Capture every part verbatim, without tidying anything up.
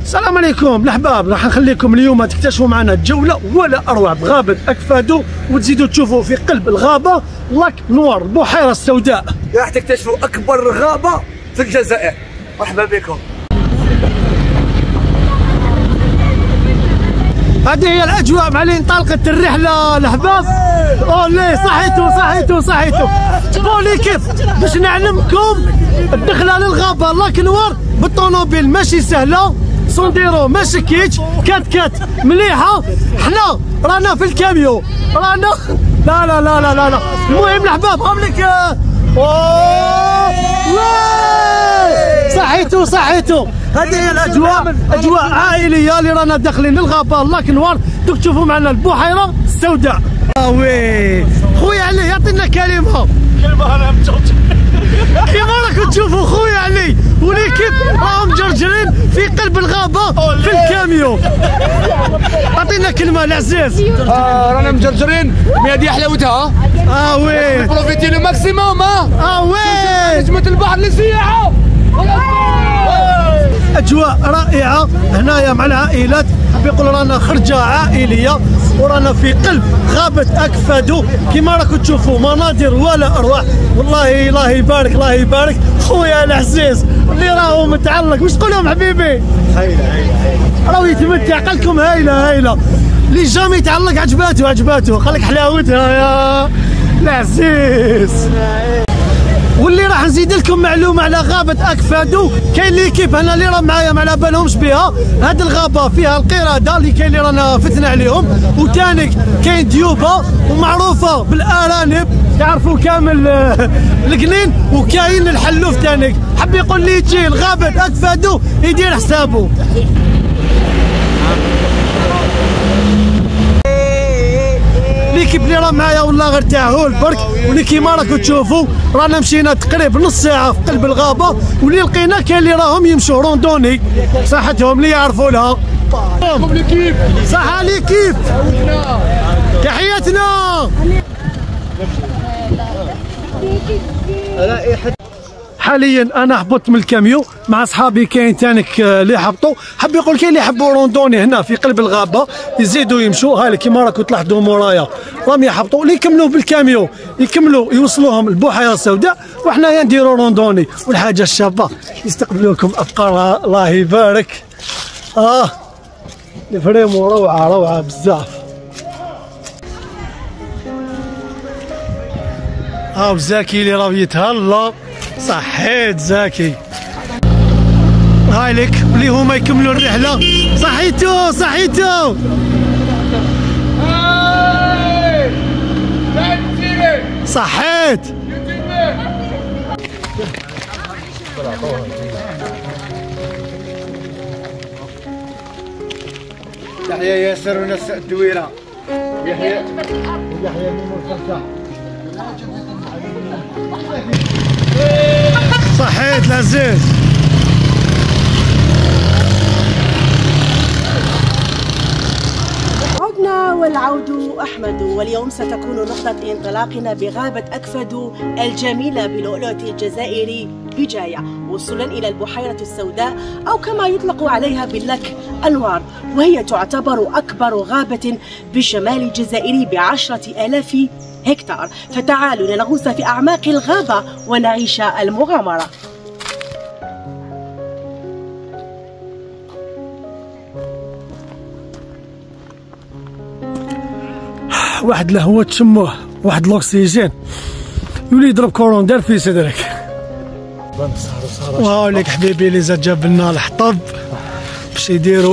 السلام عليكم الاحباب، راح نخليكم اليوم تكتشفوا معنا جوله ولا اروع بغابه اكفادو، وتزيدوا تشوفوا في قلب الغابه لاك نوار البحيره السوداء. راح تكتشفوا اكبر غابه في الجزائر. مرحبا بكم. هذه هي الاجواء مع اللي انطلقت الرحله الاحباب. اولي صحيتوا صحيتوا صحيتوا بولي كيف باش نعلمكم الدخله للغابه لاك نوار بالطوموبيل ماشي سهله، سونديرو ما شكيتش، كات كات مليحه، حنا رانا في الكاميو رانا لا لا لا لا لا, لا. المهم الاحباب قبلك اوه صحيتوا صحيتوا. هذه هي الاجواء، اجواء عائليه اللي رانا داخلين للغابه لاك نوار. دوك تشوفوا معنا البحيره السوداء. اه وي خويا علي يعطينا كلمه كلمه انا متوتر كيما راكم تشوفوا خويا علي وليكيب راهم مجرجرين في قلب الغابه في الكاميو. اعطينا كلمه العزيز. آه رانا مجرجرين مي هذه حلاوتها. اه وي بروفيتي لو ماكسيموم. اه وي نجمة البحر للسياحه. اجواء رائعه هنايا مع العائلات. حاب يقول رانا خرجه عائليه ورانا في قلب غابه اكفادو كما راكم تشوفوا، مناظر ولا اروع. والله الله يبارك الله يبارك خويا العزيز اللي راهو متعلق. واش تقول لهم حبيبي؟ هايله هايله هايله راهو يتمتع. قال لكم هايله هايله. اللي جامي يتعلق عجباته عجباته. قال لك حلاوتها يا العزيز. واللي راح نزيد لكم معلومه على غابه اكفادو، كاين ليكيب هنا اللي راه معايا ما على بالهمش بها. هذه الغابه فيها القرده اللي كاين اللي رانا فتنا عليهم، وثاني كاين ديوبه ومعروفه بالارانب تعرفوا كامل القنين، وكاين الحلوف ثاني. حب يقول لي يجي لغابه اكفادو يدير حسابه. ليكيب اللي راه معايا والله غير تاعو البرك. واللي كيما راكم تشوفوا رانا مشينا تقريبا نص ساعه في قلب الغابه، واللي لقينا كاين اللي راهم يمشوا روندوني صحتهم اللي يعرفوا لها. صحه ليكيب تحياتنا. حاليا انا هبطت من الكاميو مع اصحابي، كاين تانك اللي هبطوا. حب يقول كاين اللي يحبوا روندوني هنا في قلب الغابه يزيدوا يمشوا. هاي كيما راكم تلاحظوا مورايا راهم يهبطوا، اللي يكملوا بالكاميو يكملوا يوصلوهم البحيره السوداء، وحنايا نديروا روندوني. والحاجه الشابه يستقبلوكم افكار الله يبارك. اه فريمون روعه روعه بزاف. ها زاكي اللي راه يتهلا. صحيت زاكي. هاي لك اللي هما يكملوا الرحله. صحيتو صحيتو صحيت. يحيى ياسر وناس الدويره. يحيى يحيى من الخلفه. صحيت العزيز. عدنا والعود أحمد، واليوم ستكون نقطة انطلاقنا بغابة أكفادو الجميلة بلؤلؤة الجزائري بجاية، وصولا إلى البحيرة السوداء أو كما يطلق عليها باللاك أنوار، وهي تعتبر أكبر غابة بالشمال الجزائري بعشرة آلاف هكتار. فتعالوا لنغوص في أعماق الغابة ونعيش المغامرة. واحد الهواء تشموه، واحد الاكسجين يولي يضرب كوروندير في صدرك. وهاوليك حبيبي اللي زاد جاب لنا الحطب باش يديروا.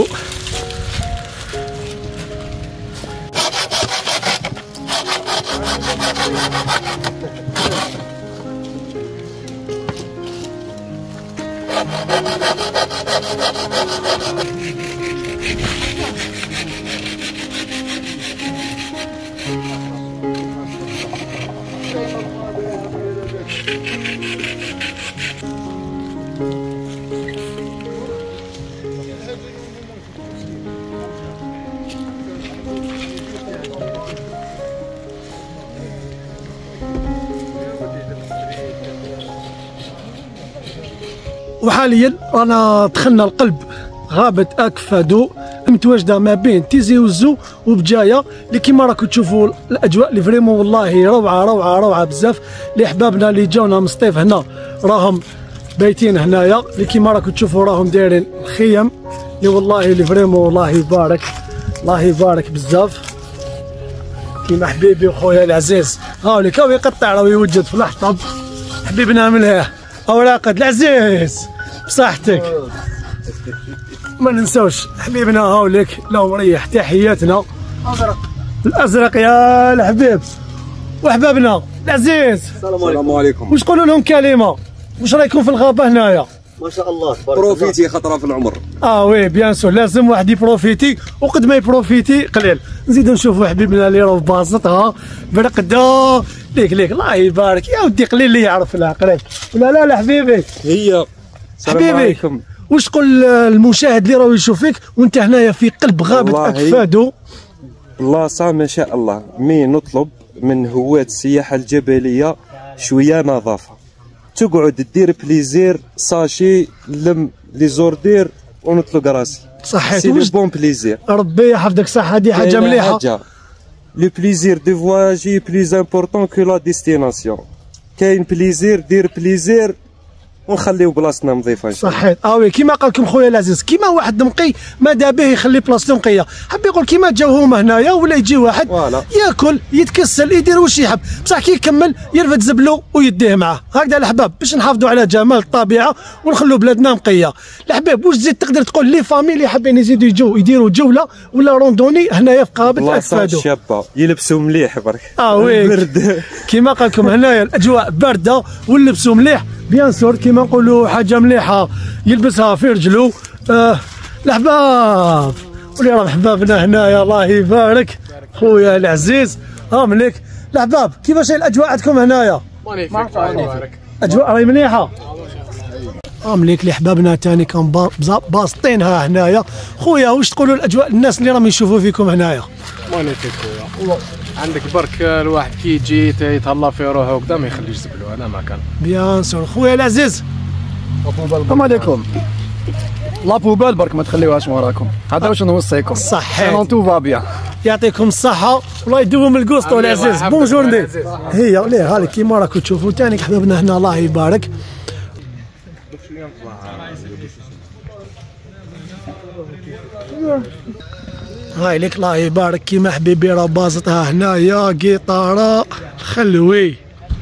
وحاليا رانا دخلنا القلب غابة أكفادو متواجدة ما بين تيزي وزو وبجاية، اللي كيما راكم تشوفوا الأجواء اللي فريمون والله روعة روعة روعة بزاف. اللي أحبابنا اللي جاونا من سطيف هنا راهم بايتين هنايا، اللي كيما راكم تشوفوا راهم دايرين الخيم اللي والله اللي فريمون الله يبارك الله يبارك بزاف. كيما حبيبي وخويا العزيز هاوليك هاو يقطع راهو يوجد في الحطب حبيبنا منها هاو راقد العزيز بصحتك. ما ننساوش حبيبنا هاوليك لو مريح تحياتنا الازرق يا الحبيب وحبابنا العزيز. السلام عليكم. واش تقولوا لهم كلمه؟ واش رايكم في الغابه هنايا؟ ما شاء الله بروفيتي خطره في العمر. اه وي بيان سور لازم واحد يبروفيتي، وقد ما يبروفيتي قليل. نزيدو نشوفوا حبيبنا اللي راه في باسطها برقده ليك ليك الله يبارك يا ودي قليل اللي يعرف لها قريب ولا لا لا حبيبي هي حبيبي. واش تقول المشاهد اللي راه يشوف فيك وانت هنايا في قلب غابه اكفادو؟ بلاصه ما شاء الله، مي نطلب من هواة السياحه الجبليه شويه نظافه، تقعد دير بليزير ساشي لم لي زوردير ونطلق راسي. صحيت سي لو بون بليزير. ربي يحفظك صح، هذه حاجه مليحه. لو بليزير دو فواجي بليز امبورطون كو لا ديستيناسيون. كاين بليزير دير بليزير ونخليو بلاصتنا نظيفه. صحيت اه وي كيما قال لكم خويا العزيز، كيما واحد نقي ماذا به يخلي بلاصتو نقيه. حب يقول كيما جاو هما هنايا ولا يجي واحد والا. ياكل يتكسل يدير واش يحب، بصح كي يكمل يرفد زبلو ويديه معاه. هكذا الحباب باش نحافظوا على جمال الطبيعه ونخلوا بلادنا نقيه. الحباب واش تزيد تقدر تقول لي فامي اللي حابين يزيدوا يجوا يديروا جوله ولا روندوني هنايا في غابه اكفادو؟ شابه يلبسوا مليح برك. اه وي برد كيما قال لكم هنايا الاجواء بارده ونلبسوا مليح بيان سور كيما نقولوا حاجه مليحه يلبسها في رجلو. آه الحباب واللي راه حبابنا هنايا الله يبارك خويا العزيز. ها مليك الحباب كيفاش الاجواء عندكم هنايا؟ مانيفيك اجواء راهي مليحه. ها مليك اللي حبابنا تاني كان باسطينها هنايا. خويا واش تقولوا الاجواء الناس اللي راهم يشوفوا فيكم هنايا؟ مانيفيك خويا، عندك برك الواحد كي يجي يتهلا في روحه وكذا ما يخليش زبلو، هذا ما كان. بيان سور خويا العزيز. السلام عليكم. لا بوبال برك ما تخليوهاش وراكم، هذا واش نوصيكم. صحيح سينون تو فا بيان. يعطيكم الصحة والله يدوم الكوستو العزيز. بونجورني هي ليه هالك كيما راكم تشوفوا تاني حبابنا هنا الله يبارك. هاي لك الله يبارك كيما حبيبي راه باسطها هنايا قيطارة خلوي.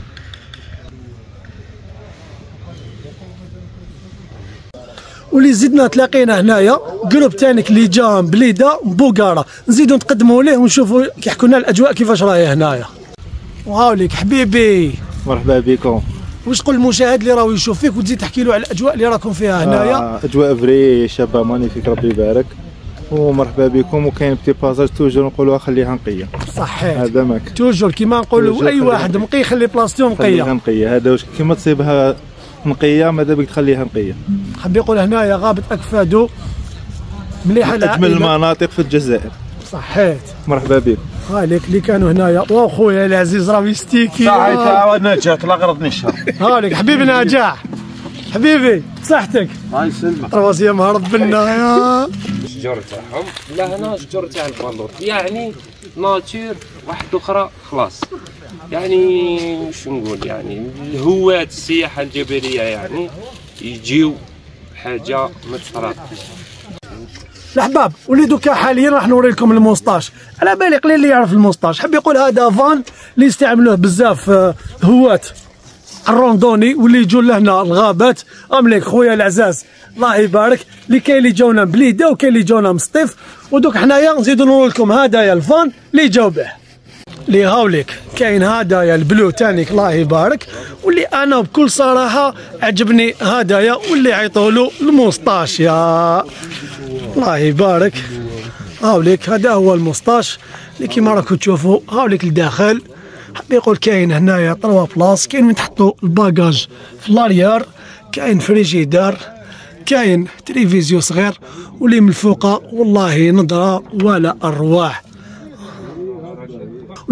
واللي زدنا تلاقينا هنايا جروب تانيك اللي جا من بليده بوغارة، نزيدو نتقدموا ليه ونشوفوا كيحكوا لنا الاجواء كيفاش راهي هنايا. وهاوليك حبيبي مرحبا بكم. واش تقول المشاهد اللي راهو يشوف فيك وتزيد تحكي له على الاجواء اللي راكم فيها هنايا؟ آه اجواء فري شابه مانيفيك ربي يبارك ومرحبا بكم. وكاين بتي باساج توجور نقولوها خليها نقيه. صحيح هذا ماك توجور كيما نقولوا اي واحد نقي يخلي بلاصتو نقيه. خليها نقيه هذا واش كيما تصيبها نقيه ماذا بك تخليها نقيه. حاب يقول هنايا غابه اكفادو مليحه اجمل المناطق في الجزائر. صحيت مرحبا بكم. هاليك اللي كانوا هنايا. واو خويا العزيز راه يستيكي. صحيت عاودنا جات لا غرض نشهر. هاليك حبيبنا جاع حبيبي بصحتك. الله يسلمك. رواسيه مهرب لنا يا الشجر تاعهم. لا هنا الشجر تاع البالوط يعني ناتور واحده اخرى خلاص. يعني واش نقول يعني هواة السياحه الجبليه يعني يجيو حاجه ما تصرافش. الحباب ولي دوكا حاليا راح نوري لكم الموسطاش. على بالي قليل اللي يعرف الموسطاش. حب يقول هذا فان اللي يستعملوه بزاف هواة الروندوني واللي يجوا لهنا الغابات. امليك خويا العزاز الله يبارك اللي كاين اللي جاونا بليده وكاين اللي جاونا مسطيف. ودوك حنايا نزيدو نوري لكم هدايا الفان اللي جاو به. اللي هاوليك كاين هدايا البلو تانيك الله يبارك، واللي انا بكل صراحه عجبني هدايا واللي عيطولو الموسطاش يا الله يبارك. هاوليك هذا هو الموسطاش اللي كيما راكم تشوفوا. هاوليك الداخل حب يقول كاين هنايا طروا بلاص، كاين وين تحطوا الباجاج في لاريار، كاين فريجيدار، كاين تلفزيون صغير، واللي من الفوق والله نظره ولا الرواح.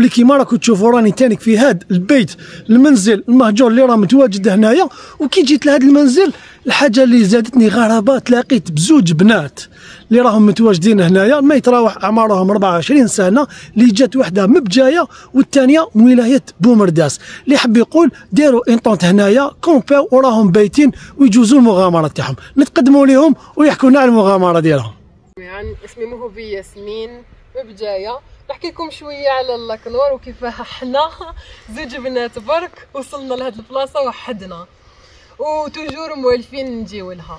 واللي كيما راكم تشوفوا راني تانيك في هذا البيت المنزل المهجور اللي راه متواجد هنايا. وكي جيت لهذا المنزل الحاجه اللي زادتني غرابه تلاقيت بزوج بنات اللي راهم متواجدين هنايا ما يتراوح اعمارهم أربعة وعشرين سنه، اللي جات وحده من بجايه والثانيه من ولايه بومرداس، اللي حب يقول داروا انطونت هنايا كومباو وراهم بايتين ويجوزوا المغامره تاعهم. نتقدموا لهم ويحكوا لنا على المغامره ديالهم. يعني اسمي مهوبي ياسمين من بجايه، نحكي لكم شويه على اللاكنور وكيفاه حنا زوج بنات برك وصلنا لهاد البلاصه وحدنا وتوجور موالفين نجيو لها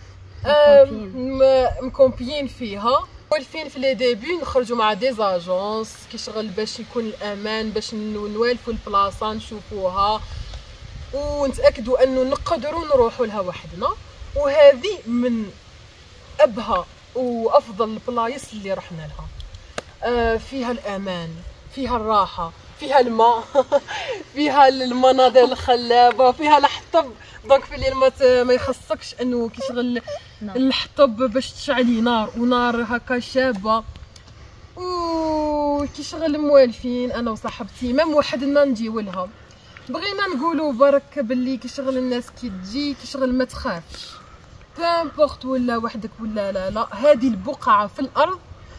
مكومبيين فيها، موالفين في لي ديبي نخرجوا مع دي زاجونس كيشغل باش يكون الامان باش نوالفوا البلاصه نشوفوها ونتاكدوا انه نقدروا نروحوا لها وحدنا. وهذه من ابهى وافضل البلايص اللي رحنا لها. آه فيها الامان، فيها الراحه، فيها الماء فيها المناظر الخلابه، فيها الحطب. دونك في الليل ما ما يخصكش انه كيشغل الحطب باش تشعلي نار ونار هكا شابه وكيشغل موالفين انا وصاحبتي ما وحدنا نجيو لها. بغينا نقولوا برك باللي كيشغل الناس كي تجي كيشغل ما تخافش بامبورت ولا وحدك ولا لا لا، هذه البقعه في الارض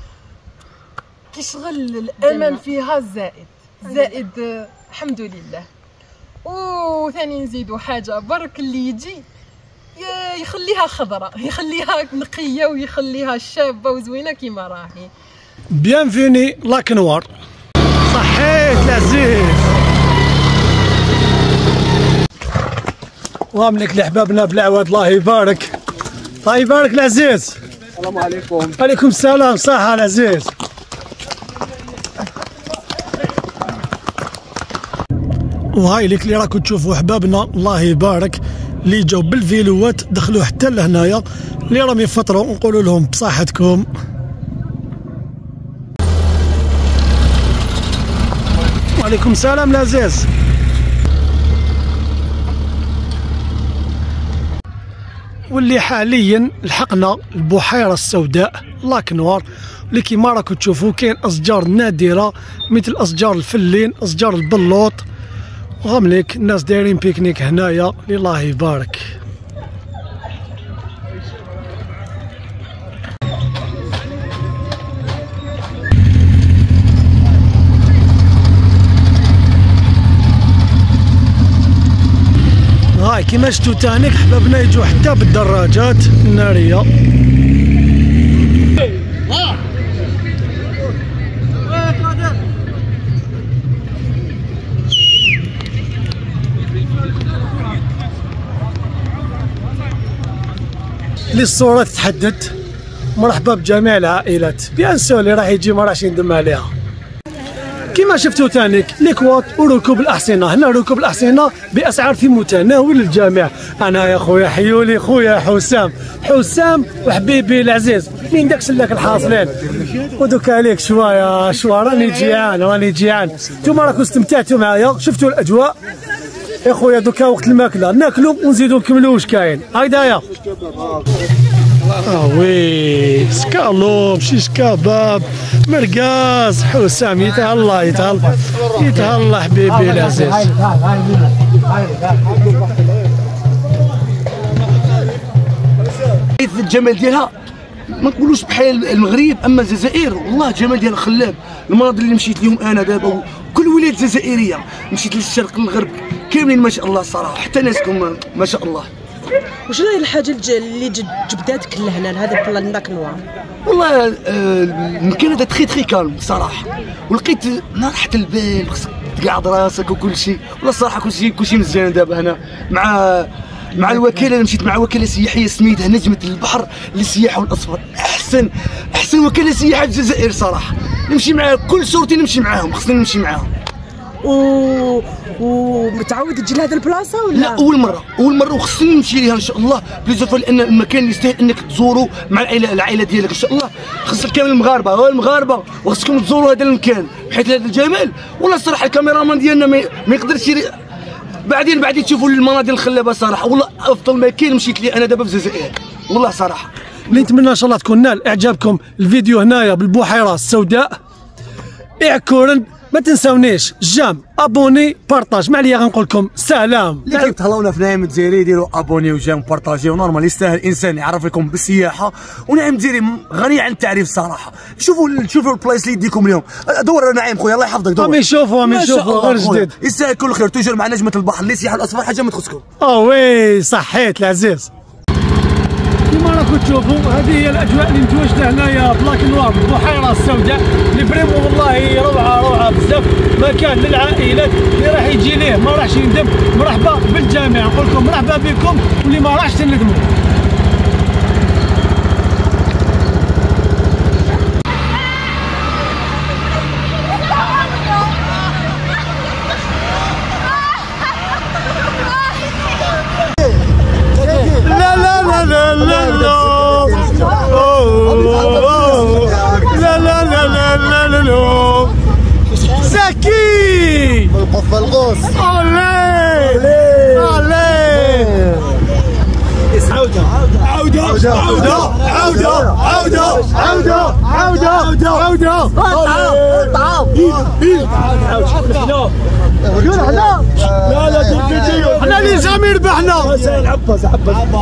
كيشغل الامان فيها زائد زائد الحمد لله. وثاني نزيدوا حاجه برك اللي يجي يخليها خضراء يخليها نقيه ويخليها شابه وزوينه كيما راهي. بيانفيني لاكنوار. صحيت العزيز واملك لحبابنا بالعواد الله يبارك. الله يبارك العزيز. السلام عليكم. وعليكم السلام. صحة العزيز. وهاي ليك اللي راكم تشوفوا احبابنا الله يبارك اللي جاو بالفيلوات دخلوا حتى لهنايا اللي راهم يفطروا نقولوا لهم بصحتكم. وعليكم السلام العزيز. واللي حاليا لحقنا البحيره السوداء لاكنوار اللي كيما راكم تشوفوا كاين اشجار نادره مثل اشجار الفلين اشجار البلوط وغامليك الناس دايرين بيكنيك هنايا الله يبارك. هاي كيما شفتوا تانيك حبابنا يجوا حتى بالدراجات الناريه. للصورة تتحدد. مرحبا بجميع العائلات بيان سور اللي راح يجي ما راحش يندم عليها. كما شفتوا تانيك ليكوات وركوب الاحصنه، هنا ركوب الاحصنه باسعار في متناول الجميع. انا يا خويا حيولي خويا حسام حسام وحبيبي العزيز منين داك سلاك الحاصلين ودوكا عليك شويه شويه راني جيعان راني جيعان. نتوما راكم استمتعتوا معايا شفتوا الاجواء يا خويا. دوكا وقت الماكله ناكلوا ونزيدوا نكملوا واش كاين. هايدايا اه وي سكالوب شيش كباب مرقاص حسام يتهلا يتهلا يتهلا حبيبي العزيز. الجمال ديالها ما نقولوش بحال المغرب اما الجزائر والله الجمال ديالها خلاب. المناظر اللي مشيت لهم انا دابا كل ولايات جزائريه مشيت للشرق للغرب كاملين ما شاء الله الصراحه حتى ناسكم ما شاء الله. وشنو هي الحاجه اللي جبداتك لهنا لهذا البلان لاكنوار؟ والله المكان هذا تخي تخي كالم صراحه ولقيت راحه البال خصك تقعد راسك وكل شيء. والله الصراحه كل شيء كل شيء مزيان دابا هنا مع مع الوكاله. انا مشيت مع وكاله سياحيه سميتها نجمه البحر للسياحه والاصفار. احسن احسن وكاله سياحه في الجزائر صراحه. نمشي معاها كل صورتي نمشي معاهم خصني نمشي معاهم. و ومتعود تجي لهذه البلاصه ولا؟ لا اول مره اول مره وخصني نمشي ليها ان شاء الله بليزيور لان المكان يستاهل انك تزوروا مع العائله العائله ديالك ان شاء الله. خص كامل المغاربه هو المغاربه وخصكم تزوروا هذا المكان بحيث هذا الجمال. والله الصراحه الكاميرامان ديالنا ما يقدرش بعدين بعدين تشوفوا المناظر الخلابه صراحه. والله افضل مكان مشيت ليه انا دابا في الجزائر والله صراحه. اللي نتمنى ان شاء الله تكون نال اعجابكم الفيديو هنايا بالبحيره السوداء. اعكورن ما تنساونيش جام ابوني بارطاج ما عليا غنقول لكم سلام. اللي كيتهلاونا في نعيم الجزائري ديروا ابوني وجام بارطاجيو نورمال يستاهل انسان يعرف لكم بالسياحه. ونعيم الجزائري غني عن التعريف الصراحه. شوفوا شوفوا البلايص اللي يديكم اليوم دور نعيم خويا الله يحفظك دور. راهم يشوفوا راهم يشوفوا غير جديد يستاهل كل خير. توجور مع نجمه البحر اللي سياحه الاصفر حاجه ما تخصكم. اه وي صحيت العزيز. كما راكم تشوفوا هذه هي الاجواء اللي متواجده هنايا بلاك نوار البحيره السوداء اللي فريمون والله روعه روعه بزاف. مكان للعائلات اللي راح يجي ليه ما راحش يندم. مرحبا بالجميع نقول لكم مرحبا بكم واللي ما راحش تندموا. زكي القف الغوص علي علي عودة عودة عودة عودة عودة عودة عودة عودة عودة حنا اللي جامي ربحنا.